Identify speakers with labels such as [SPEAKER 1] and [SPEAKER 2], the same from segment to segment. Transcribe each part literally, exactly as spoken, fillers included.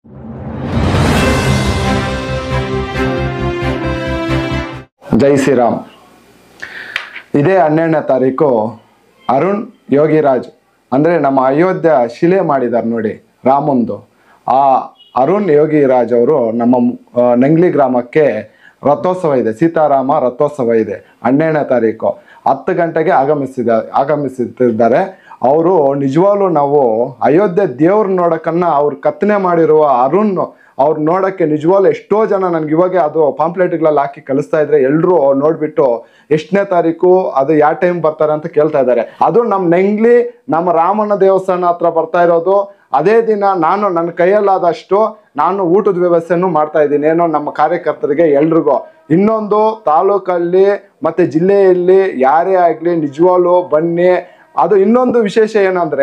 [SPEAKER 1] ಜೈ ಶ್ರೀರಾಮ್. ಇದೇ ಹನ್ನೆರಡನೇ ತಾರೀಕು ಅರುಣ್ ಯೋಗಿರಾಜ್ ಅಂದರೆ ನಮ್ಮ ಅಯೋಧ್ಯ ಶಿಲೆ ಮಾಡಿದ್ದಾರೆ ನೋಡಿ ರಾಮಂದು. ಆ ಅರುಣ್ ಯೋಗಿರಾಜ್ ಅವರು ನಮ್ಮ ನಂಗ್ಲಿ ಗ್ರಾಮಕ್ಕೆ ರಥೋತ್ಸವ ಇದೆ, ಸೀತಾರಾಮ ರಥೋತ್ಸವ ಇದೆ ಹನ್ನೆರಡನೇ ತಾರೀಕು ಹತ್ತು ಗಂಟೆಗೆ ಆಗಮಿಸಿದ ಆಗಮಿಸುತ್ತಿದ್ದಾರೆ. ಅವರು ನಿಜವಾಗ್ಲೂ ನಾವು ಅಯೋಧ್ಯೆ ದೇವ್ರ ನೋಡೋಕ್ಕನ್ನ ಅವ್ರು ಕತ್ತನೆ ಮಾಡಿರುವ ಅರುಣ್ ಅವ್ರು ನೋಡೋಕ್ಕೆ ನಿಜವಾಗ್ಲೂ ಎಷ್ಟೋ ಜನ ನನಗೆ ಇವಾಗ ಅದು ಪಾಂಪ್ಲೆಟ್ಗಳಲ್ಲಿ ಹಾಕಿ ಕಳಿಸ್ತಾ ಇದ್ರೆ ಎಲ್ಲರೂ ನೋಡಿಬಿಟ್ಟು ಎಷ್ಟನೇ ತಾರೀಕು ಅದು ಯಾವ ಟೈಮ್ ಬರ್ತಾರೆ ಅಂತ ಕೇಳ್ತಾ ಇದ್ದಾರೆ. ಅದು ನಮ್ಮ ನೆಂಗ್ಲಿ ನಮ್ಮ ರಾಮನ ದೇವಸ್ಥಾನ ಹತ್ರ ಬರ್ತಾ ಇರೋದು. ಅದೇ ದಿನ ನಾನು ನನ್ನ ಕೈಯಲ್ಲಾದಷ್ಟು ನಾನು ಊಟದ ವ್ಯವಸ್ಥೆನೂ ಮಾಡ್ತಾ ಇದ್ದೀನಿ, ಏನೋ ನಮ್ಮ ಕಾರ್ಯಕರ್ತರಿಗೆ ಎಲ್ರಿಗೂ. ಇನ್ನೊಂದು ತಾಲೂಕಲ್ಲಿ ಮತ್ತು ಜಿಲ್ಲೆಯಲ್ಲಿ ಯಾರೇ ಆಗಲಿ ನಿಜವಾಗ್ಲೂ ಬನ್ನಿ. ಅದು ಇನ್ನೊಂದು ವಿಶೇಷ ಏನಂದರೆ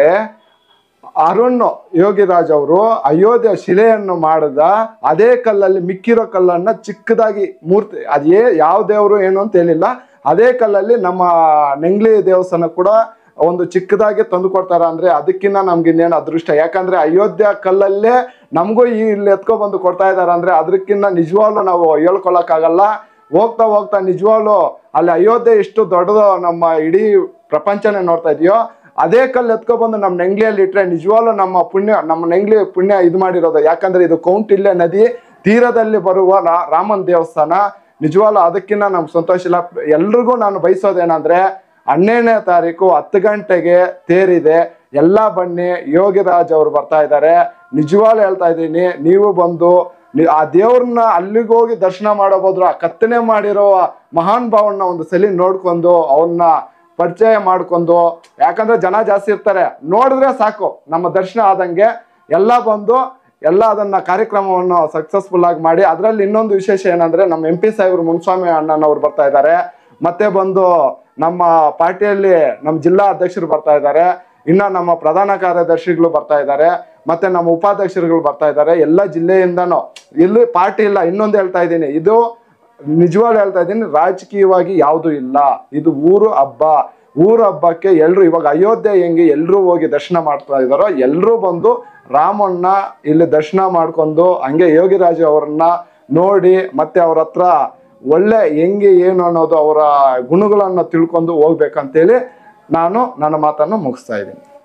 [SPEAKER 1] ಅರುಣ್ ಯೋಗಿರಾಜ್ ಅವರು ಅಯೋಧ್ಯೆ ಶಿಲೆಯನ್ನು ಮಾಡಿದ ಅದೇ ಕಲ್ಲಲ್ಲಿ ಮಿಕ್ಕಿರೋ ಕಲ್ಲನ್ನು ಚಿಕ್ಕದಾಗಿ ಮೂರ್ತಿ, ಅದೇ ಯಾವ ದೇವರು ಏನು ಅಂತ ಹೇಳಿಲ್ಲ, ಅದೇ ಕಲ್ಲಲ್ಲಿ ನಮ್ಮ ನೆಂಗ್ಲಿ ದೇವಸ್ಥಾನ ಕೂಡ ಒಂದು ಚಿಕ್ಕದಾಗಿ ತಂದು ಕೊಡ್ತಾರ. ಅಂದ್ರೆ ಅದಕ್ಕಿಂತ ನಮ್ಗೆ ಇನ್ನೇನು ಅದೃಷ್ಟ. ಯಾಕಂದ್ರೆ ಅಯೋಧ್ಯ ಕಲ್ಲಲ್ಲೇ ನಮಗೂ ಈ ಇಲ್ಲಿ ಎತ್ಕೊ ಬಂದು ಕೊಡ್ತಾ ಇದಾರೆ ಅಂದ್ರೆ ಅದಕ್ಕಿಂತ ನಿಜವಾಗ್ಲೂ ನಾವು ಹೇಳ್ಕೊಳಕ್ಕಾಗಲ್ಲ. ಹೋಗ್ತಾ ಹೋಗ್ತಾ ನಿಜವಾಗ್ಲೂ ಅಲ್ಲಿ ಅಯೋಧ್ಯೆ ಎಷ್ಟು ದೊಡ್ಡದು ನಮ್ಮ ಇಡೀ ಪ್ರಪಂಚನೇ ನೋಡ್ತಾ ಇದೆಯೋ ಅದೇ ಕಲ್ಲು ಎತ್ಕೊಬಂದು ನಮ್ಮ ನೆಂಗ್ಲಿಯಲ್ಲಿ ಇಟ್ಟರೆ ನಿಜವಾಗ್ಲೂ ನಮ್ಮ ಪುಣ್ಯ ನಮ್ಮ ನೆಂಗ್ಲಿ ಪುಣ್ಯ ಇದು ಮಾಡಿರೋದು. ಯಾಕಂದ್ರೆ ಇದು ಕೌಂಟಿಲ್ಲೆ ನದಿ ತೀರದಲ್ಲಿ ಬರುವ ರಾಮನ ದೇವಸ್ಥಾನ. ನಿಜವಾಗ್ಲೂ ಅದಕ್ಕಿಂತ ನಮ್ಗೆ ಸಂತೋಷ ಇಲ್ಲ. ಎಲ್ರಿಗೂ ನಾನು ಬಯಸೋದೇನಂದ್ರೆ ಹನ್ನೆರಡನೇ ತಾರೀಕು ಹತ್ತು ಗಂಟೆಗೆ ತೇರಿದೆ, ಎಲ್ಲ ಬನ್ನಿ. ಯೋಗಿರಾಜ್ ಅವರು ಬರ್ತಾ ಇದ್ದಾರೆ. ನಿಜವಾಗ್ಲೂ ಹೇಳ್ತಾ ಇದ್ದೀನಿ, ನೀವು ಬಂದು ಆ ದೇವ್ರನ್ನ ಅಲ್ಲಿಗೆ ಹೋಗಿ ದರ್ಶನ ಮಾಡೋಬೋದ್ರು ಆ ಕತ್ತನೆ ಮಾಡಿರೋ ಮಹಾನ್ ಭಾವನ್ನ ಒಂದು ಸಲ ನೋಡ್ಕೊಂಡು ಅವ್ರನ್ನ ಪರಿಚಯ ಮಾಡ್ಕೊಂಡು, ಯಾಕಂದ್ರೆ ಜನ ಜಾಸ್ತಿ ಇರ್ತಾರೆ, ನೋಡಿದ್ರೆ ಸಾಕು ನಮ್ಮ ದರ್ಶನ ಆದಂಗೆ. ಎಲ್ಲ ಬಂದು ಎಲ್ಲ ಅದನ್ನ ಕಾರ್ಯಕ್ರಮವನ್ನು ಸಕ್ಸಸ್ಫುಲ್ ಆಗಿ ಮಾಡಿ. ಅದರಲ್ಲಿ ಇನ್ನೊಂದು ವಿಶೇಷ ಏನಂದ್ರೆ ನಮ್ಮ ಎಂ ಪಿ ಸಾಹೇಬ್ರು ಮುನ್ಸ್ವಾಮಿ ಅಣ್ಣನವ್ರು ಬರ್ತಾ ಇದ್ದಾರೆ. ಮತ್ತೆ ಬಂದು ನಮ್ಮ ಪಾರ್ಟಿಯಲ್ಲಿ ನಮ್ಮ ಜಿಲ್ಲಾ ಅಧ್ಯಕ್ಷರು ಬರ್ತಾ ಇದ್ದಾರೆ, ಇನ್ನ ನಮ್ಮ ಪ್ರಧಾನ ಕಾರ್ಯದರ್ಶಿಗಳು ಬರ್ತಾ ಇದ್ದಾರೆ, ಮತ್ತೆ ನಮ್ಮ ಉಪಾಧ್ಯಕ್ಷರುಗಳು ಬರ್ತಾ ಇದ್ದಾರೆ. ಎಲ್ಲ ಜಿಲ್ಲೆಯಿಂದನೂ ಇಲ್ಲಿ ಪಾರ್ಟಿ ಇಲ್ಲ. ಇನ್ನೊಂದು ಹೇಳ್ತಾ ಇದ್ದೀನಿ, ಇದು ನಿಜವಾಗ್ಲೂ ಹೇಳ್ತಾ ಇದ್ದೀನಿ, ರಾಜಕೀಯವಾಗಿ ಯಾವುದು ಇಲ್ಲ, ಇದು ಊರು ಹಬ್ಬ. ಊರು ಹಬ್ಬಕ್ಕೆ ಎಲ್ರು ಇವಾಗ ಅಯೋಧ್ಯೆ ಹೆಂಗೆ ಎಲ್ರೂ ಹೋಗಿ ದರ್ಶನ ಮಾಡ್ತಾ ಇದ್ದಾರೋ ಎಲ್ಲರೂ ಬಂದು ರಾಮನ್ನ ಇಲ್ಲಿ ದರ್ಶನ ಮಾಡ್ಕೊಂಡು ಹಂಗೆ ಯೋಗಿರಾಜ್ ಅವ್ರನ್ನ ನೋಡಿ ಮತ್ತೆ ಅವ್ರ ಹತ್ರ ಒಳ್ಳೆ ಹೆಂಗೆ ಏನು ಅನ್ನೋದು ಅವರ ಗುಣಗಳನ್ನು ತಿಳ್ಕೊಂಡು ಹೋಗ್ಬೇಕಂತೇಳಿ ನಾನು ನನ್ನ ಮಾತನ್ನು ಮುಗಿಸ್ತಾ ಇದ್ದೀನಿ.